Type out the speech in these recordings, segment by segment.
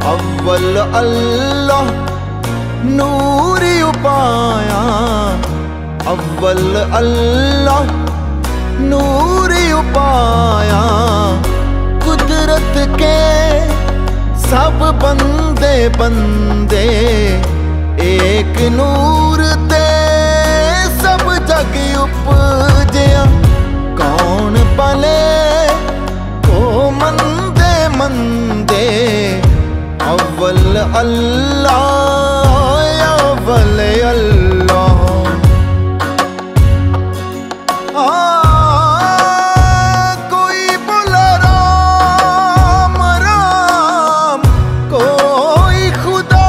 अव्वल अल्लाह नूर उपाया, अव्वल अल्लाह नूर उपाया। कुदरत के सब बंदे बंदे एक नूर ते सब जग उपजया। कौन पले ओ मंदे मंदे, अव्वल अल्लाह अव्वल अल्लाह। कोई बोला राम राम, कोई खुदा,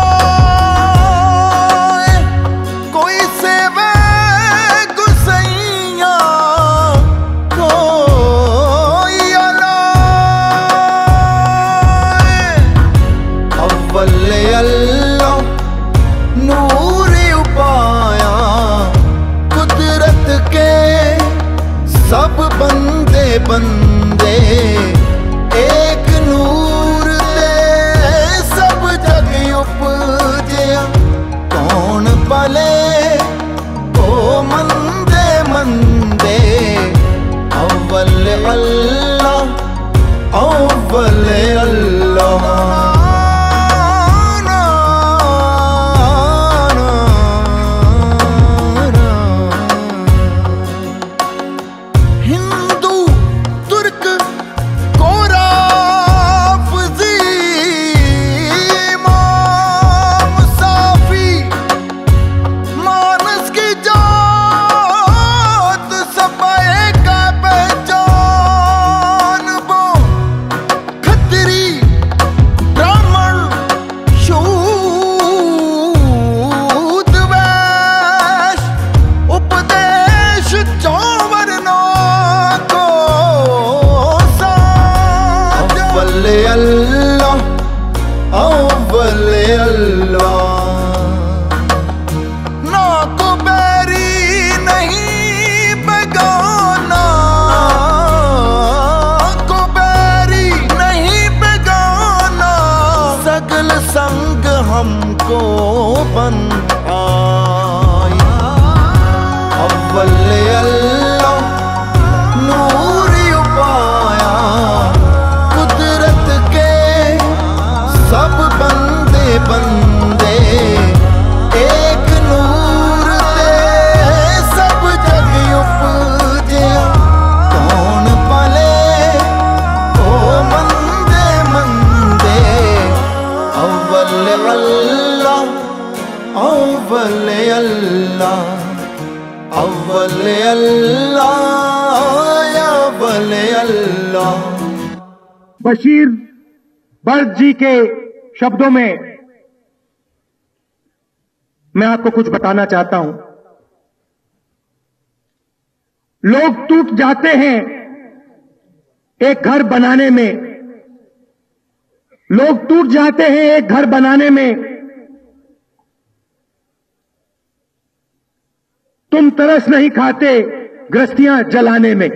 कोई सेवे गुसैया, कोई अल्लाह। अव्वल अल्लाह नूर उपाया। कुदरत के सब बंदे बंदे एक नूर ते सब जग उपजया। कौन पले ओ मंदे मंदे, अव्वल अल्लाह अव्वल अल्लाह। अल्लाह अव्वल अल्लाह। ना को बैरी नहीं बेगाना, को बैरी नहीं बेगाना। सगल संग हमको बन आई। अव्वल अल्लाह नूर उपाया। कुदरत के सब बंदे बंदे एक नूर ते सब जग उपजया। कौन पले ओ मंदे मंदे, अव्वल अल्लाह अव्वल अल्लाह अव्वल अल्लाह अव्वल अल्लाह। बशीर बर्द जी के शब्दों में मैं आपको कुछ बताना चाहता हूं। लोग टूट जाते हैं एक घर बनाने में, लोग टूट जाते हैं एक घर बनाने में। तुम तरस नहीं खाते गृहस्थियां जलाने में।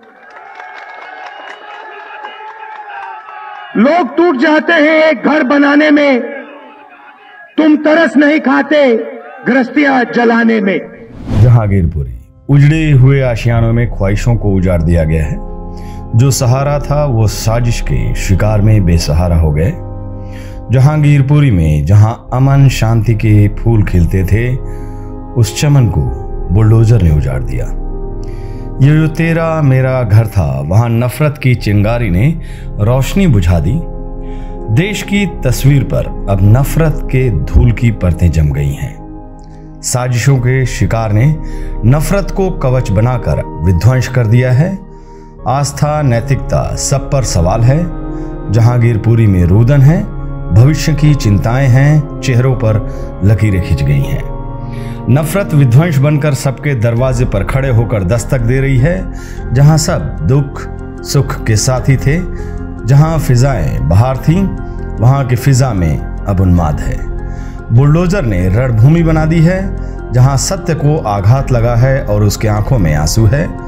लोग टूट जाते हैं एक घर बनाने में, तुम तरस नहीं खाते गृहस्थियां जलाने में। जहांगीरपुरी उजड़े हुए आशियानों में ख्वाहिशों को उजाड़ दिया गया है। जो सहारा था वो साजिश के शिकार में बेसहारा हो गए। जहांगीरपुरी में जहां अमन शांति के फूल खिलते थे, उस चमन को बुलडोजर ने उजाड़ दिया। ये जो तेरा मेरा घर था, वहां नफरत की चिंगारी ने रोशनी बुझा दी। देश की तस्वीर पर अब नफरत के धूल की परतें जम गई हैं। साजिशों के शिकार ने नफरत को कवच बनाकर विध्वंस कर दिया है। आस्था नैतिकता सब पर सवाल है। जहांगीरपुरी में रुदन है, भविष्य की चिंताएं हैं, चेहरों पर लकीरें खिंच गई हैं। नफरत विध्वंस बनकर सबके दरवाजे पर खड़े होकर दस्तक दे रही है। जहां सब दुख सुख के साथी थे, जहां फिजाएं बहार थीं, वहां की फिजा में अब उन्माद है। बुलडोजर ने रणभूमि बना दी है। जहां सत्य को आघात लगा है और उसके आंखों में आंसू है।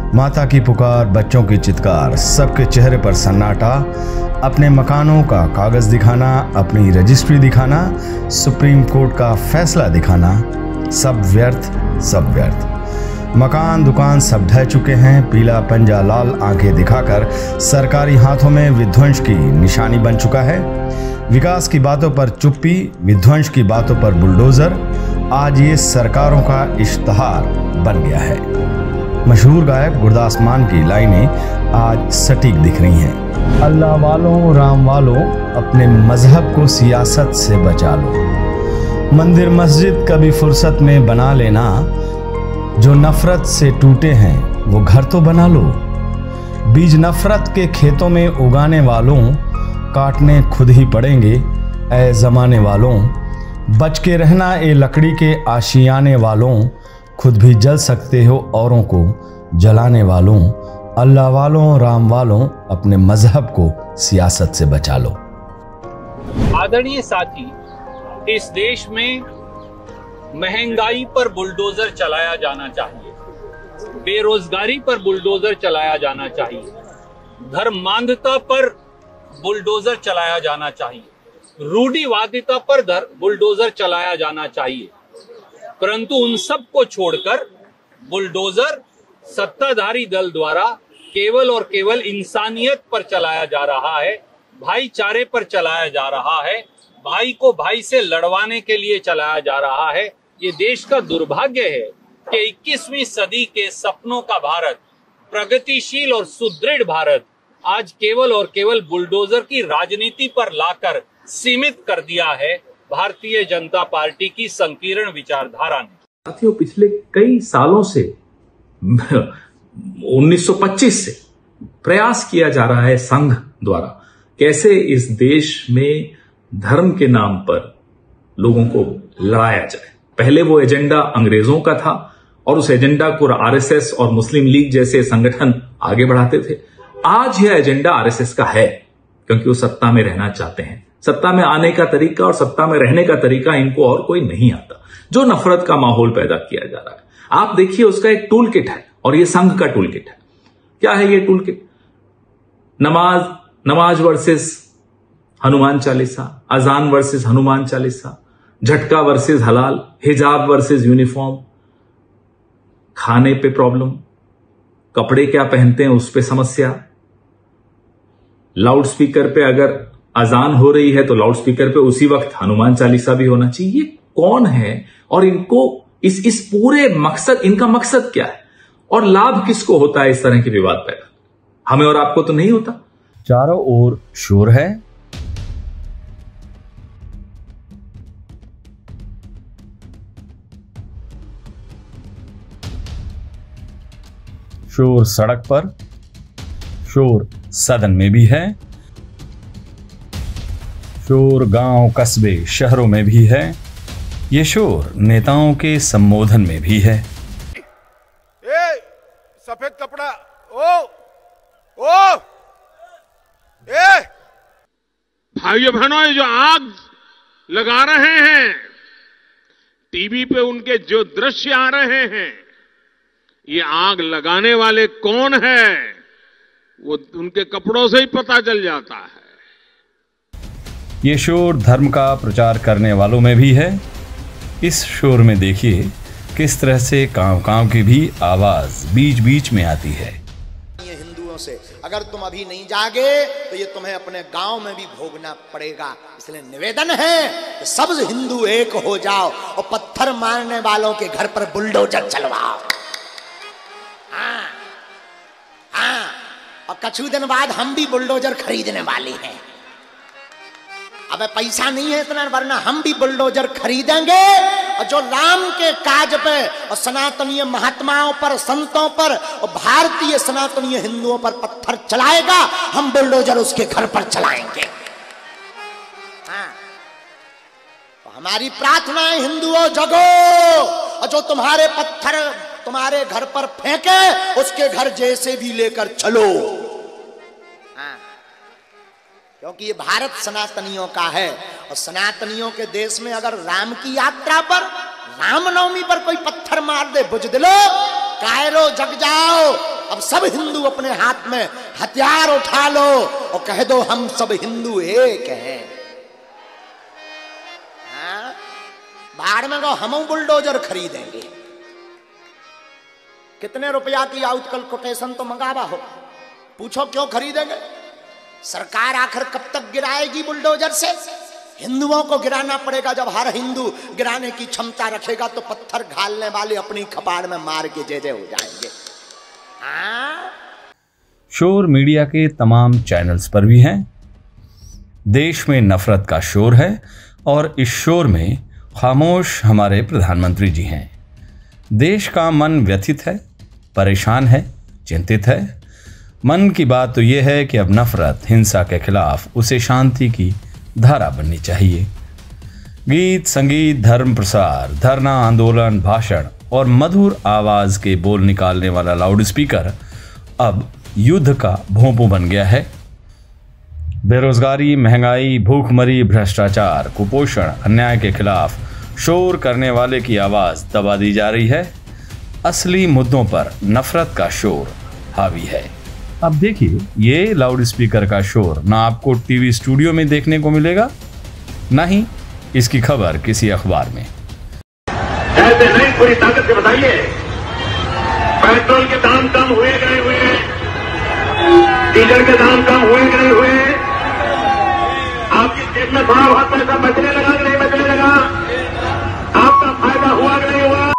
माता की पुकार, बच्चों की चित्कार, सबके चेहरे पर सन्नाटा, अपने मकानों का कागज दिखाना, अपनी रजिस्ट्री दिखाना, सुप्रीम कोर्ट का फैसला दिखाना, सब व्यर्थ, सब व्यर्थ। मकान दुकान सब ढह चुके हैं। पीला पंजा लाल आंखें दिखाकर सरकारी हाथों में विध्वंस की निशानी बन चुका है। विकास की बातों पर चुप्पी, विध्वंस की बातों पर बुलडोजर, आज ये सरकारों का इश्तहार बन गया है। मशहूर गायक गुरदास मान की लाइनें आज सटीक दिख रही हैं। अल्लाह वालों, राम वालों, अपने मजहब को सियासत से बचा लो। मंदिर मस्जिद कभी फुर्सत में बना लेना। जो नफरत से टूटे हैं वो घर तो बना लो। बीज नफरत के खेतों में उगाने वालों, काटने खुद ही पड़ेंगे ऐ जमाने वालों। बच के रहना ए लकड़ी के आशियाने वालों, खुद भी जल सकते हो औरों को जलाने वालों। अल्लाह वालों, राम वालों, अपने मजहब को सियासत से बचा लो। आदरणीय साथी, इस देश में महंगाई पर बुलडोजर चलाया जाना चाहिए, बेरोजगारी पर बुलडोजर चलाया जाना चाहिए, धर्मांधता पर बुलडोजर चलाया जाना चाहिए, रूढ़िवादिता पर बुलडोजर चलाया जाना चाहिए। परंतु उन सब को छोड़कर बुलडोजर सत्ताधारी दल द्वारा केवल और केवल इंसानियत पर चलाया जा रहा है, भाईचारे पर चलाया जा रहा है, भाई को भाई से लड़वाने के लिए चलाया जा रहा है। ये देश का दुर्भाग्य है कि 21वीं सदी के सपनों का भारत, प्रगतिशील और सुदृढ़ भारत, आज केवल और केवल बुलडोजर की राजनीति पर लाकर सीमित कर दिया है भारतीय जनता पार्टी की संकीर्ण विचारधारा ने। साथियों, पिछले कई सालों से 1925 से प्रयास किया जा रहा है संघ द्वारा कैसे इस देश में धर्म के नाम पर लोगों को लड़ाया जाए। पहले वो एजेंडा अंग्रेजों का था और उस एजेंडा को आरएसएस और मुस्लिम लीग जैसे संगठन आगे बढ़ाते थे। आज यह एजेंडा आरएसएस का है क्योंकि वो सत्ता में रहना चाहते हैं। सत्ता में आने का तरीका और सत्ता में रहने का तरीका इनको और कोई नहीं आता। जो नफरत का माहौल पैदा किया जा रहा है, आप देखिए, उसका एक टूल किट है और ये संघ का टूल किट है। क्या है ये टूल किट? नमाज वर्सेस हनुमान चालीसा, अजान वर्सेस हनुमान चालीसा, झटका वर्सेस हलाल, हिजाब वर्सेस यूनिफॉर्म, खाने पे प्रॉब्लम, कपड़े क्या पहनते हैं उस पे समस्या, लाउड स्पीकर पे अगर अजान हो रही है तो लाउड स्पीकर पे उसी वक्त हनुमान चालीसा भी होना चाहिए। ये कौन है और इनको इस पूरे मकसद, इनका मकसद क्या है और लाभ किसको होता है इस तरह के विवाद पैदा? हमें और आपको तो नहीं होता। चारों ओर शोर है। शोर सड़क पर, शोर सदन में भी है, शोर गांव कस्बे शहरों में भी है, ये शोर नेताओं के संबोधन में भी है। सफेद कपड़ा, ओ भाइयों बहनों, ये जो आग लगा रहे हैं, टीवी पे उनके जो दृश्य आ रहे हैं, ये आग लगाने वाले कौन है वो उनके कपड़ों से ही पता चल जाता है। ये शोर धर्म का प्रचार करने वालों में भी है। इस शोर में देखिए किस तरह से कांव कांव की भी आवाज बीच बीच में आती है। ये हिंदुओं से अगर तुम अभी नहीं जागे तो ये तुम्हें अपने गांव में भी भोगना पड़ेगा। इसलिए निवेदन है कि सब हिंदू एक हो जाओ और पत्थर मारने वालों के घर पर बुलडोजर चलवाओ। हाँ, और कुछ दिन बाद हम भी बुलडोजर खरीदने वाले हैं। अब पैसा नहीं है इतना, वरना हम भी बुलडोजर खरीदेंगे और जो राम के काज पे और सनातनीय महात्माओं पर, संतों पर और भारतीय सनातनीय हिंदुओं पर पत्थर चलाएगा, हम बुलडोजर उसके घर पर चलाएंगे। हाँ, तो हमारी प्रार्थना है, हिंदुओं जगो, और जो तुम्हारे पत्थर तुम्हारे घर पर फेंके उसके घर जैसे भी लेकर चलो। क्योंकि ये भारत सनातनियों का है और सनातनियों के देश में अगर राम की यात्रा पर, रामनवमी पर कोई पत्थर मार दे, बुझ दिलो, कायरो जग जाओ, अब सब हिंदू अपने हाथ में हथियार उठा लो और कह दो हम सब हिंदू एक हैं। बाहर में कहो हम बुलडोजर खरीदेंगे। कितने रुपया की आउटकल कोटेशन तो मंगावा हो, पूछो क्यों खरीदेंगे? सरकार आखिर कब तक गिराएगी बुलडोजर से? हिंदुओं को गिराना पड़ेगा। जब हर हिंदू गिराने की क्षमता रखेगा तो पत्थर घालने वाले अपनी कपाड़ में मार के जे हो जाएंगे। शोर मीडिया के तमाम चैनल्स पर भी हैं। देश में नफरत का शोर है और इस शोर में खामोश हमारे प्रधानमंत्री जी हैं। देश का मन व्यथित है, परेशान है, चिंतित है। मन की बात तो यह है कि अब नफरत, हिंसा के खिलाफ उसे शांति की धारा बननी चाहिए। गीत, संगीत, धर्म प्रसार, धरना, आंदोलन, भाषण और मधुर आवाज के बोल निकालने वाला लाउड स्पीकर अब युद्ध का भोंपू बन गया है। बेरोजगारी, महंगाई, भूखमरी, भ्रष्टाचार, कुपोषण, अन्याय के खिलाफ शोर करने वाले की आवाज दबा दी जा रही है। असली मुद्दों पर नफरत का शोर हावी है। अब देखिए, ये लाउड स्पीकर का शोर ना आपको टीवी स्टूडियो में देखने को मिलेगा, ना ही इसकी खबर किसी अखबार में। ऐसे नहीं, पूरी ताकत से बताइए, पेट्रोल के दाम कम हुए गए हुए, डीजल के दाम कम हुए गए हुए, आपकी जेब में थोड़ा बहुत पैसा बचने लगा कि नहीं बचने लगा? आपका फायदा हुआ कि नहीं हुआ?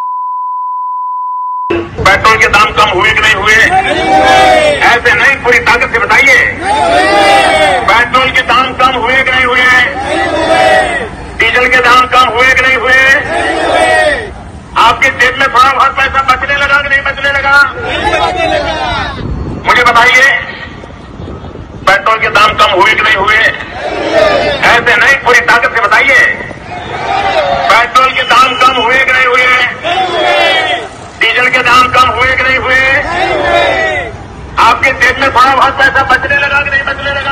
पेट्रोल के दाम कम हुए कि नहीं हुए? ऐसे नहीं, पूरी ताकत से बताइए, पेट्रोल के दाम कम हुए कि नहीं हुए? डीजल के दाम कम हुए कि नहीं हुए? आपके जेब में थोड़ा बहुत पैसा बचने लगा कि नहीं बचने लगा? मुझे बताइए, पेट्रोल के दाम कम हुए कि नहीं हुए? ऐसे नहीं, पूरी ताकत से बताइए, पेट्रोल के दाम कम हुए कि नहीं हुए? डीजल के दाम कम हुए कि नहीं हुए? आपके जेब में थोड़ा बहुत पैसा बचने लगा कि नहीं बचने लगा?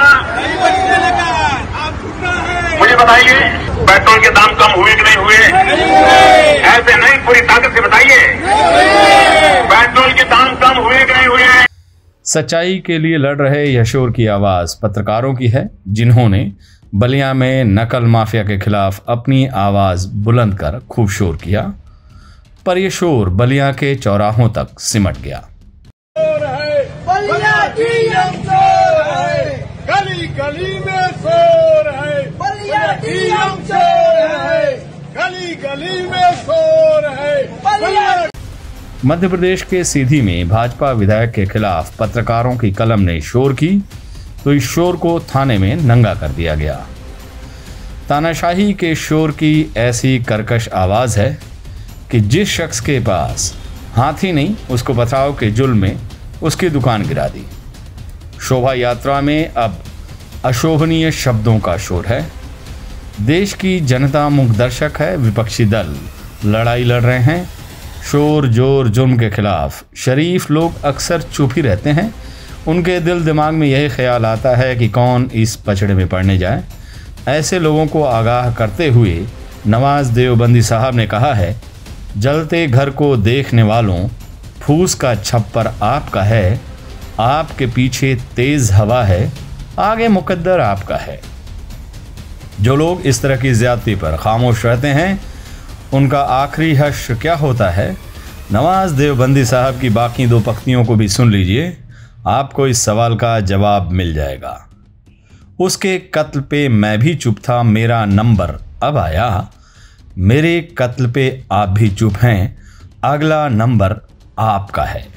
मुझे बताइए, पेट्रोल के दाम कम हुए कि नहीं हुए? ऐसे नहीं, पूरी ताकत से बताइए, पेट्रोल के दाम कम हुए कि नहीं हुए? सच्चाई के लिए लड़ रहे यह शोर की आवाज पत्रकारों की है, जिन्होंने बलिया में नकल माफिया के खिलाफ अपनी आवाज बुलंद कर खूब शोर किया, पर यह शोर बलिया के चौराहों तक सिमट गया। बलिया की हम शोर है, गली गली में शोर है, बलिया की हम शोर है, गली गली में शोर है, बलिया। मध्य प्रदेश के सीधी में भाजपा विधायक के खिलाफ पत्रकारों की कलम ने शोर की तो इस शोर को थाने में नंगा कर दिया गया। तानाशाही के शोर की ऐसी कर्कश आवाज है कि जिस शख्स के पास हाथी नहीं, उसको पथराव के जुल्म में उसकी दुकान गिरा दी। शोभा यात्रा में अब अशोभनीय शब्दों का शोर है। देश की जनता मूक दर्शक है, विपक्षी दल लड़ाई लड़ रहे हैं। शोर जोर जुर्म के खिलाफ शरीफ लोग अक्सर चुप ही रहते हैं। उनके दिल दिमाग में यही ख्याल आता है कि कौन इस पचड़े में पड़ने जाए। ऐसे लोगों को आगाह करते हुए नवाज देवबंदी साहब ने कहा है, जलते घर को देखने वालों, फूस का छप्पर आपका है, आपके पीछे तेज हवा है, आगे मुकद्दर आपका है। जो लोग इस तरह की ज्यादती पर खामोश रहते हैं, उनका आखिरी हश्र क्या होता है, नवाज देवबंदी साहब की बाकी दो पंक्तियों को भी सुन लीजिए, आपको इस सवाल का जवाब मिल जाएगा। उसके कत्ल पे मैं भी चुप था, मेरा नंबर अब आया, मेरे कत्ल पे आप भी चुप हैं, अगला नंबर आपका है।